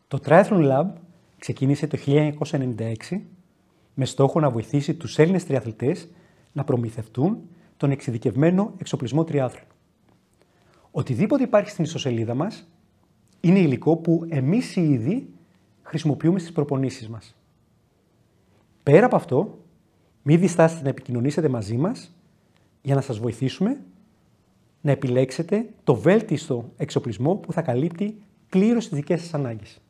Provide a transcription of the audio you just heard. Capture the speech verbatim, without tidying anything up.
Το Triathlon Lab ξεκίνησε το χίλια εννιακόσια ενενήντα έξι με στόχο να βοηθήσει τους Έλληνες τριαθλητές να προμηθευτούν τον εξειδικευμένο εξοπλισμό τριάθλου. Οτιδήποτε υπάρχει στην ιστοσελίδα μας είναι υλικό που εμείς οι ίδιοι χρησιμοποιούμε στις προπονήσεις μας. Πέρα από αυτό, μην διστάσετε να επικοινωνήσετε μαζί μας για να σας βοηθήσουμε να επιλέξετε το βέλτιστο εξοπλισμό που θα καλύπτει πλήρως τις δικές σας ανάγκες.